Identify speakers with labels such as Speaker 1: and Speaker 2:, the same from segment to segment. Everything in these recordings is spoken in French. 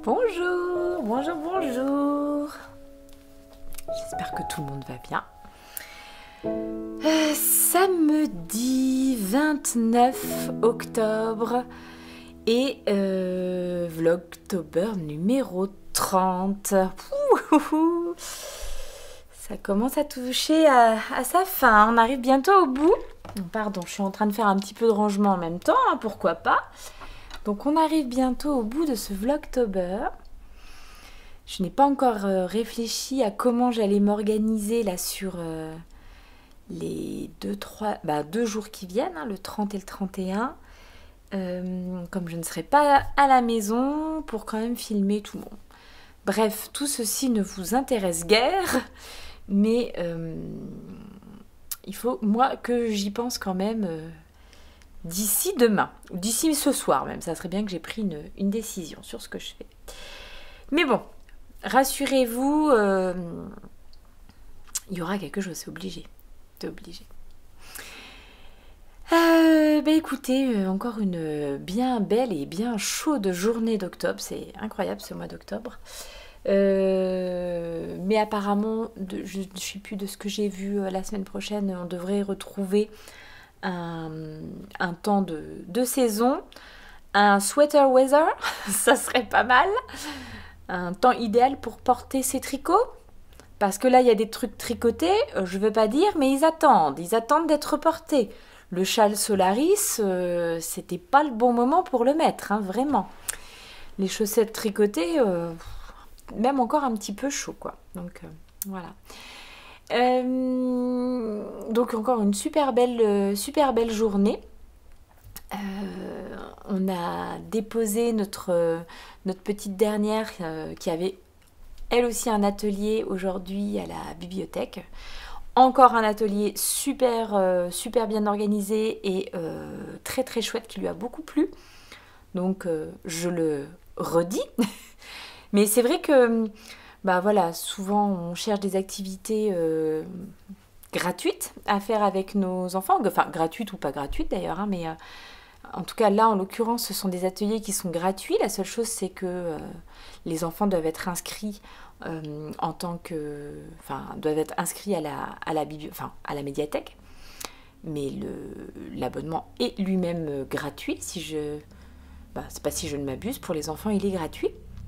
Speaker 1: Bonjour, bonjour, bonjour. J'espère que tout le monde va bien. Samedi 29 octobre et Vlogtober numéro 30. Ouh, ça commence à toucher à sa fin. On arrive bientôt au bout. Pardon, je suis en train de faire un petit peu de rangement en même temps, hein, pourquoi pas. Donc on arrive bientôt au bout de ce Vlogtober. Je n'ai pas encore réfléchi à comment j'allais m'organiser là sur les 2 jours qui viennent, hein, le 30 et le 31. Comme je ne serai pas à la maison pour quand même filmer tout le monde. Bref, tout ceci ne vous intéresse guère, mais il faut moi que j'y pense quand même d'ici demain, ou d'ici ce soir même. Ça serait bien que j'ai pris une décision sur ce que je fais. Mais bon, rassurez-vous, il y aura quelque chose, c'est obligé. C'est obligé. Écoutez, encore une bien belle et bien chaude journée d'octobre. C'est incroyable ce mois d'octobre. Mais apparemment, je ne suis plus de ce que j'ai vu la semaine prochaine, on devrait retrouver un temps de saison, un sweater weather, ça serait pas mal, un temps idéal pour porter ses tricots, parce que là il y a des trucs tricotés, je veux pas dire, mais ils attendent d'être portés. Le châle Solaris, c'était pas le bon moment pour le mettre, hein, vraiment. Les chaussettes tricotées, même encore un petit peu chaud, quoi. Donc voilà. Donc encore une super belle journée. On a déposé notre petite dernière qui avait elle aussi un atelier aujourd'hui à la bibliothèque. Encore un atelier super bien organisé et très très chouette qui lui a beaucoup plu. Donc je le redis. Mais c'est vrai que voilà, souvent on cherche des activités gratuites à faire avec nos enfants, enfin gratuites ou pas gratuites d'ailleurs, hein, mais en tout cas là en l'occurrence ce sont des ateliers qui sont gratuits. La seule chose c'est que les enfants doivent être inscrits doivent être inscrits à la médiathèque, mais l'abonnement est lui-même gratuit. C'est pas si je ne m'abuse, pour les enfants il est gratuit.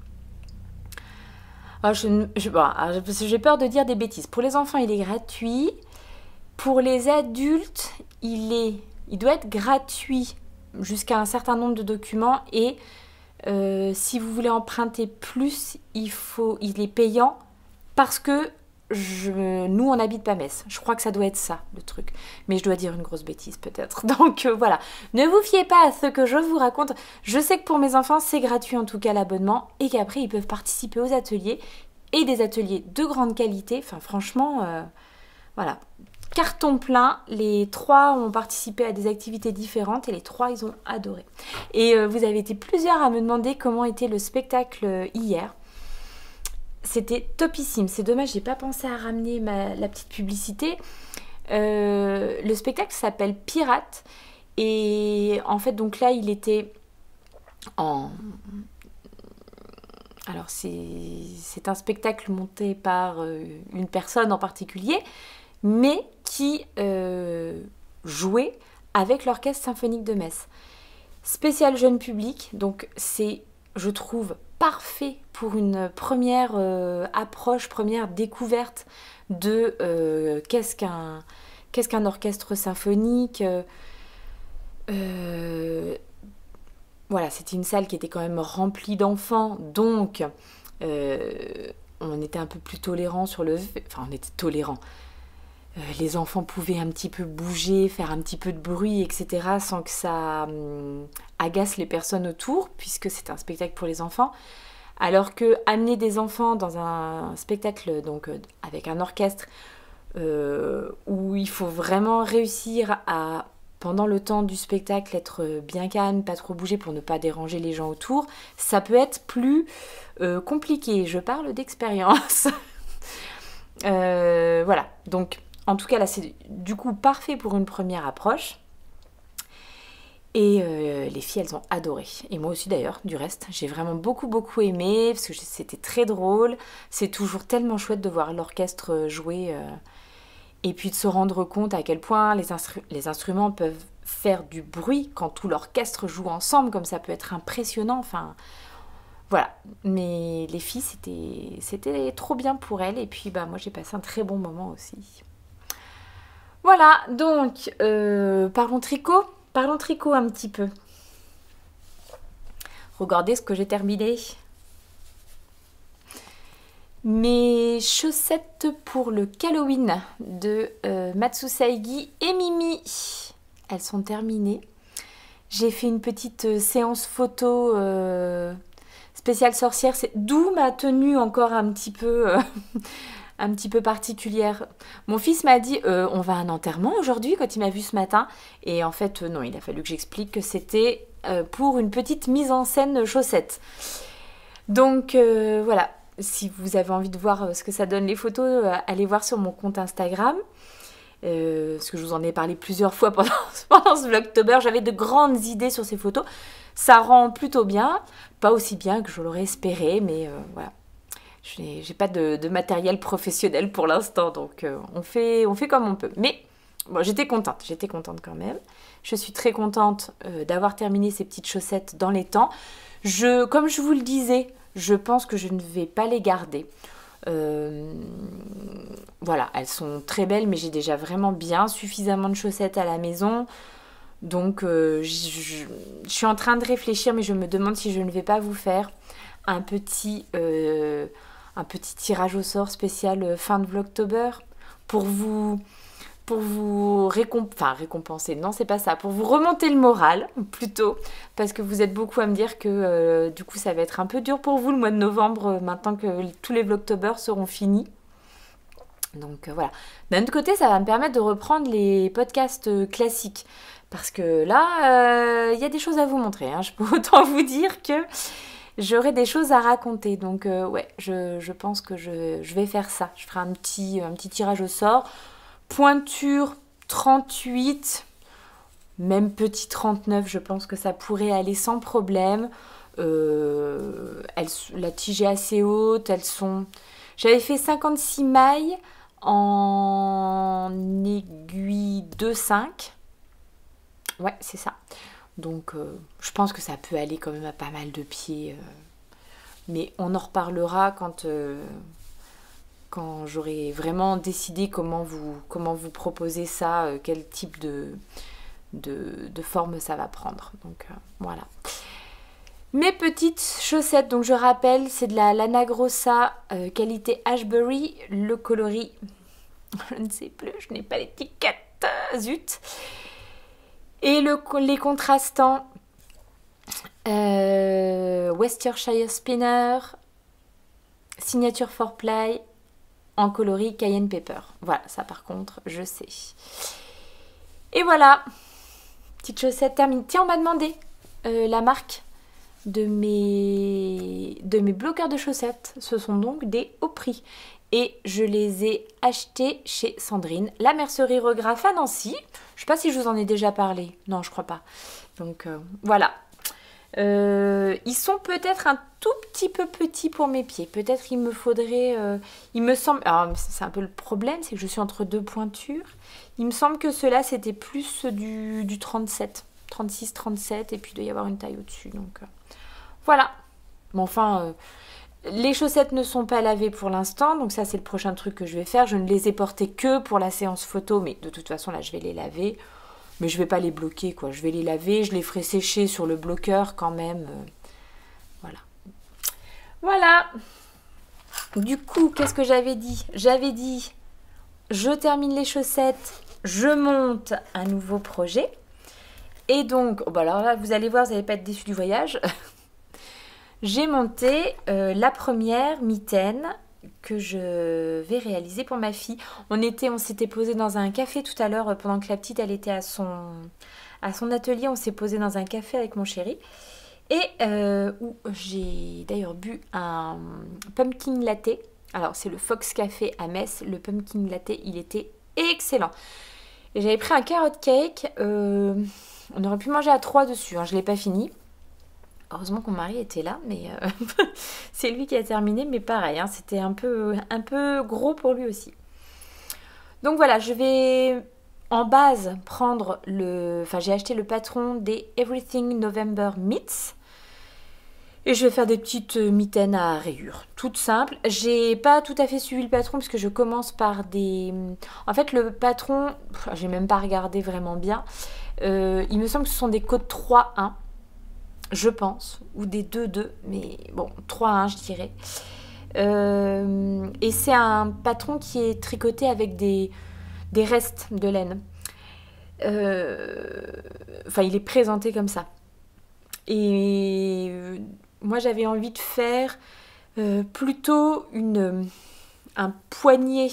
Speaker 1: J'ai peur de dire des bêtises. Pour les enfants, il est gratuit. Pour les adultes, il doit être gratuit jusqu'à un certain nombre de documents. Et si vous voulez emprunter plus, il est payant parce que nous, on n'habite pas Metz. Je crois que ça doit être ça, le truc. Mais je dois dire une grosse bêtise, peut-être. Donc, voilà. Ne vous fiez pas à ce que je vous raconte. Je sais que pour mes enfants, c'est gratuit, en tout cas, l'abonnement. Et qu'après, ils peuvent participer aux ateliers. Et des ateliers de grande qualité. Enfin, franchement, voilà. Carton plein. Les 3 ont participé à des activités différentes. Et les 3, ils ont adoré. Et vous avez été plusieurs à me demander comment était le spectacle hier. C'était topissime. C'est dommage, j'ai pas pensé à ramener la petite publicité. Le spectacle s'appelle Pirate. Et en fait, donc là, il était en... Alors, c'est un spectacle monté par une personne en particulier, mais qui jouait avec l'Orchestre Symphonique de Metz. Spécial jeune public, donc c'est, je trouve, parfait pour une première approche, première découverte de qu'est-ce qu'un orchestre symphonique. Voilà, c'était une salle qui était quand même remplie d'enfants, donc on était un peu plus tolérants sur le... Enfin, on était tolérants. Les enfants pouvaient un petit peu bouger, faire un petit peu de bruit, etc. sans que ça agace les personnes autour, puisque c'est un spectacle pour les enfants. Alors que amener des enfants dans un spectacle donc, avec un orchestre où il faut vraiment réussir à, pendant le temps du spectacle, être bien calme, pas trop bouger pour ne pas déranger les gens autour, ça peut être plus compliqué. Je parle d'expérience. Voilà, donc... En tout cas, là, c'est du coup parfait pour une première approche. Et les filles, elles ont adoré. Et moi aussi d'ailleurs, du reste. J'ai vraiment beaucoup aimé, parce que c'était très drôle. C'est toujours tellement chouette de voir l'orchestre jouer. Et puis de se rendre compte à quel point les instruments peuvent faire du bruit quand tout l'orchestre joue ensemble, comme ça peut être impressionnant. Enfin, voilà. Mais les filles, c'était trop bien pour elles. Et puis bah, moi, j'ai passé un très bon moment aussi. Voilà, donc, parlons tricot. Parlons tricot un petit peu. Regardez ce que j'ai terminé. Mes chaussettes pour le Halloween de Matsusaigi et Mimi. Elles sont terminées. J'ai fait une petite séance photo spéciale sorcière. D'où ma tenue encore un petit peu particulière. Mon fils m'a dit on va à un enterrement aujourd'hui quand il m'a vu ce matin. Et en fait, non, il a fallu que j'explique que c'était pour une petite mise en scène chaussette. Donc voilà. Si vous avez envie de voir ce que ça donne les photos, allez voir sur mon compte Instagram. Parce que je vous en ai parlé plusieurs fois pendant ce Vlogtober. J'avais de grandes idées sur ces photos. Ça rend plutôt bien. Pas aussi bien que je l'aurais espéré, mais voilà. J'ai pas de matériel professionnel pour l'instant, donc on fait comme on peut. Mais bon, j'étais contente quand même. Je suis très contente d'avoir terminé ces petites chaussettes dans les temps. Comme je vous le disais, je pense que je ne vais pas les garder. Voilà, elles sont très belles, mais j'ai déjà vraiment suffisamment de chaussettes à la maison. Donc je suis en train de réfléchir, mais je me demande si je ne vais pas vous faire un petit tirage au sort spécial fin de Vlogtober pour vous récompenser. Non, c'est pas ça. Pour vous remonter le moral, plutôt. Parce que vous êtes beaucoup à me dire que du coup, ça va être un peu dur pour vous le mois de novembre, maintenant que tous les Vlogtober seront finis. Donc voilà. D'un autre côté, ça va me permettre de reprendre les podcasts classiques. Parce que là, il y a des choses à vous montrer. Hein. Je peux autant vous dire que j'aurai des choses à raconter. Donc ouais, je pense que je vais faire ça. Je ferai un petit tirage au sort. Pointure 38, même petit 39, je pense que ça pourrait aller sans problème. La tige est assez haute, j'avais fait 56 mailles en aiguille 2,5. Ouais, c'est ça. Donc je pense que ça peut aller quand même à pas mal de pieds. Mais on en reparlera quand j'aurai vraiment décidé comment vous proposer ça, quel type de forme ça va prendre. Donc voilà. Mes petites chaussettes, donc je rappelle, c'est de la Lana Grossa qualité Ashbury, le coloris, je ne sais plus, je n'ai pas l'étiquette, zut. Et les contrastants, Worcestershire Spinner, signature 4ply, en coloris Cayenne Pepper. Voilà, ça par contre, je sais. Et voilà, petite chaussette terminée. Tiens, on m'a demandé la marque de mes bloqueurs de chaussettes. Ce sont donc des hauts prix. Et je les ai achetés chez Sandrine, la mercerie Regraphe à Nancy. Je ne sais pas si je vous en ai déjà parlé. Non, je crois pas. Donc voilà. Ils sont peut-être un tout petit peu petits pour mes pieds. Peut-être il me faudrait... il me semble... Alors, c'est un peu le problème, c'est que je suis entre deux pointures. Il me semble que ceux-là, c'était plus du 37. 36, 37. Et puis, il doit y avoir une taille au-dessus. Donc, voilà. Mais enfin, les chaussettes ne sont pas lavées pour l'instant. Donc, ça, c'est le prochain truc que je vais faire. Je ne les ai portées que pour la séance photo. Mais de toute façon, là, je vais les laver. Mais je vais pas les bloquer, quoi. Je vais les laver, je les ferai sécher sur le bloqueur quand même. Voilà. Voilà. Du coup, qu'est-ce que j'avais dit? J'avais dit, je termine les chaussettes, je monte un nouveau projet. Et donc, bon alors là, vous allez voir, vous n'allez pas être déçus du voyage. J'ai monté la première mitaine que je vais réaliser pour ma fille. On s'était posé dans un café tout à l'heure pendant que la petite elle était à son atelier. On s'est posé dans un café avec mon chéri et où j'ai d'ailleurs bu un pumpkin latte. Alors c'est le Fox Café à Metz. Le pumpkin latte il était excellent. Et j'avais pris un carrot cake. On aurait pu manger à 3 dessus, hein, je ne l'ai pas fini. Heureusement que mon mari était là, mais c'est lui qui a terminé, mais pareil, hein, c'était un peu gros pour lui aussi. Donc voilà, je vais en base prendre j'ai acheté le patron des Everything November Meats. Et je vais faire des petites mitaines à rayures, toutes simples. J'ai pas tout à fait suivi le patron parce que je commence par des... En fait, le patron, j'ai même pas regardé vraiment bien. Il me semble que ce sont des côtes 3-1, je pense, ou des 2-2, mais bon, 3-1 je dirais. Et c'est un patron qui est tricoté avec des restes de laine. Enfin, il est présenté comme ça. Et moi, j'avais envie de faire plutôt un poignet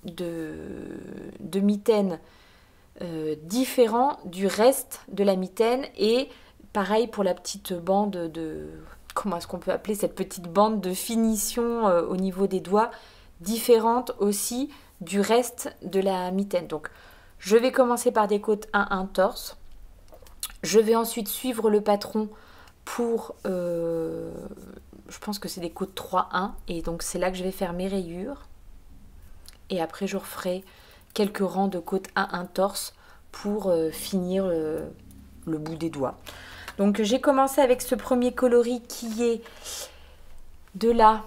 Speaker 1: de mitaines différent du reste de la mitaine. Et pareil pour la petite bande de... Comment est-ce qu'on peut appeler cette petite bande de finition au niveau des doigts, différente aussi du reste de la mitaine. Donc, je vais commencer par des côtes 1-1 torse. Je vais ensuite suivre le patron pour, je pense que c'est des côtes 3-1, et donc c'est là que je vais faire mes rayures. Et après je referai quelques rangs de côtes 1-1 torse pour finir le bout des doigts. Donc j'ai commencé avec ce premier coloris qui est de la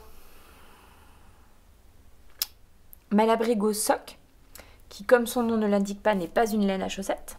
Speaker 1: Malabrigo Sock, qui comme son nom ne l'indique pas n'est pas une laine à chaussettes.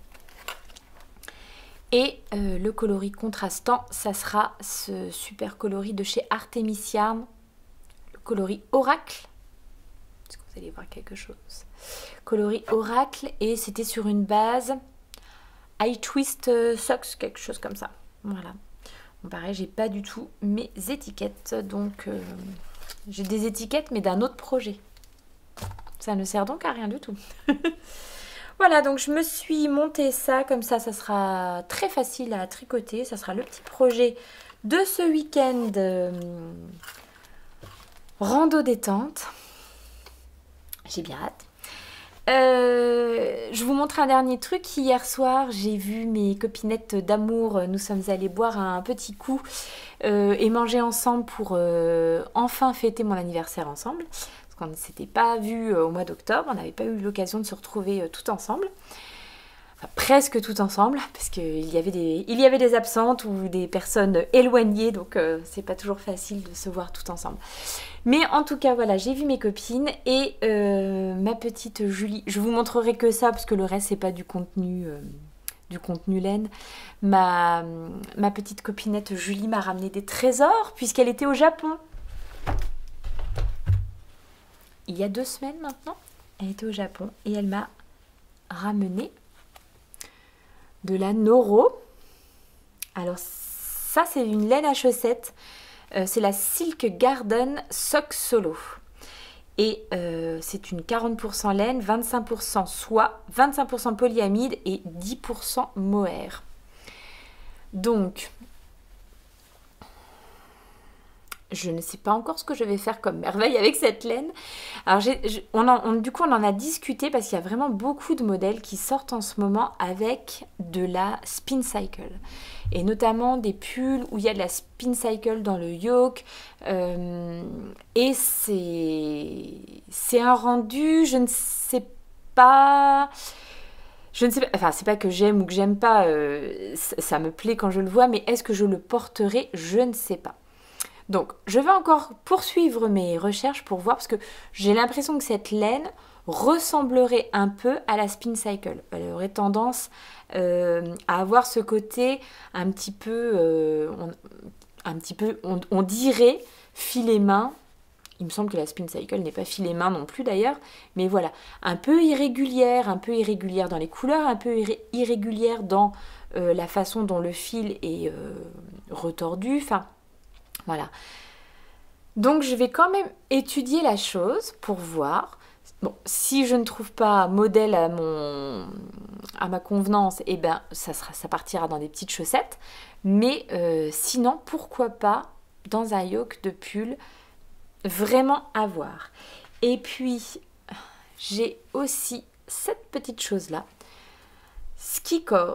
Speaker 1: Et le coloris contrastant, ça sera ce super coloris de chez Artemis Yarn, le coloris Oracle. Est-ce que vous allez voir quelque chose? Coloris Oracle, et c'était sur une base I Twist Socks, quelque chose comme ça. Voilà. Bon, pareil, j'ai pas du tout mes étiquettes, donc j'ai des étiquettes mais d'un autre projet. Ça ne sert donc à rien du tout. Voilà, donc je me suis monté ça, comme ça sera très facile à tricoter. Ça sera le petit projet de ce week-end rando détente. J'ai bien hâte. Je vous montre un dernier truc. Hier soir, j'ai vu mes copinettes d'amour. Nous sommes allés boire un petit coup et manger ensemble pour enfin fêter mon anniversaire ensemble. Parce qu'on ne s'était pas vu au mois d'octobre, on n'avait pas eu l'occasion de se retrouver tout ensemble. Enfin, presque tout ensemble, parce qu'il y avait des absentes ou des personnes éloignées, donc c'est pas toujours facile de se voir tout ensemble. Mais en tout cas, voilà, j'ai vu mes copines et ma petite Julie. Je vous montrerai que ça, parce que le reste, c'est pas du contenu laine. Ma petite copinette Julie m'a ramené des trésors, puisqu'elle était au Japon. Il y a 2 semaines maintenant, elle était au Japon et elle m'a ramené de la Noro. Alors ça, c'est une laine à chaussettes. C'est la Silk Garden Sock Solo. Et c'est une 40% laine, 25% soie, 25% polyamide et 10% mohair. Donc, je ne sais pas encore ce que je vais faire comme merveille avec cette laine. Alors, du coup, on en a discuté parce qu'il y a vraiment beaucoup de modèles qui sortent en ce moment avec de la spin cycle. Et notamment des pulls où il y a de la spin cycle dans le yoke. Et c'est un rendu, je ne sais pas... enfin c'est pas que j'aime ou que j'aime pas, ça me plaît quand je le vois, mais est-ce que je le porterai? Je ne sais pas. Donc, je vais encore poursuivre mes recherches pour voir, parce que j'ai l'impression que cette laine ressemblerait un peu à la spin cycle. Elle aurait tendance à avoir ce côté un petit peu, on dirait filet main. Il me semble que la spin cycle n'est pas filet main non plus d'ailleurs, mais voilà, un peu irrégulière dans les couleurs, un peu irrégulière dans la façon dont le fil est retordu, enfin... Voilà. Donc, je vais quand même étudier la chose pour voir. Bon, si je ne trouve pas modèle à ma convenance, eh ben, ça partira dans des petites chaussettes. Mais sinon, pourquoi pas dans un yoke de pull, vraiment à voir. Et puis, j'ai aussi cette petite chose-là. Skicore.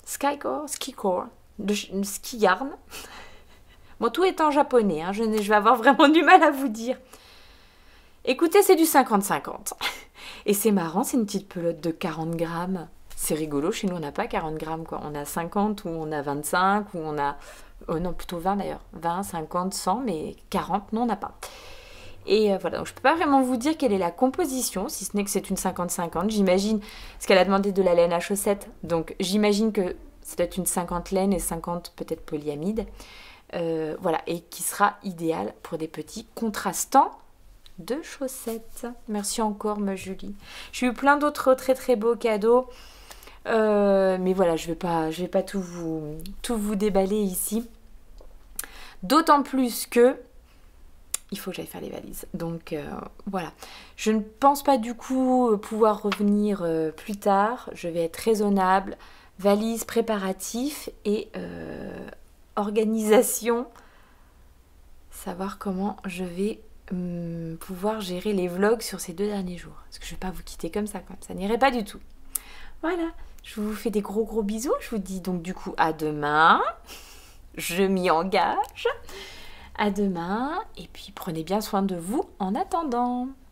Speaker 1: Skicore, de ski yarn. Bon, tout est en japonais, hein, je vais avoir vraiment du mal à vous dire. Écoutez, c'est du 50-50. Et c'est marrant, c'est une petite pelote de 40 grammes. C'est rigolo, chez nous on n'a pas 40 grammes, quoi. On a 50 ou on a 25 ou on a... Oh non, plutôt 20 d'ailleurs. 20, 50, 100, mais 40, non, on n'a pas. Et voilà, donc je ne peux pas vraiment vous dire quelle est la composition, si ce n'est que c'est une 50-50. J'imagine, parce qu'elle a demandé de la laine à chaussettes, donc j'imagine que ça doit être une 50 laine et 50 peut-être polyamide. Voilà, et qui sera idéal pour des petits contrastants de chaussettes. Merci encore, ma Julie. J'ai eu plein d'autres très très beaux cadeaux, mais voilà, je vais pas tout vous déballer ici. D'autant plus que il faut que j'aille faire les valises. Donc voilà. Je ne pense pas du coup pouvoir revenir plus tard. Je vais être raisonnable. Valise, préparatifs et organisation. Savoir comment je vais pouvoir gérer les vlogs sur ces 2 derniers jours. Parce que je ne vais pas vous quitter comme ça, ça n'irait pas du tout. Voilà. Je vous fais des gros bisous. Je vous dis donc du coup à demain. Je m'y engage. À demain, et puis prenez bien soin de vous en attendant.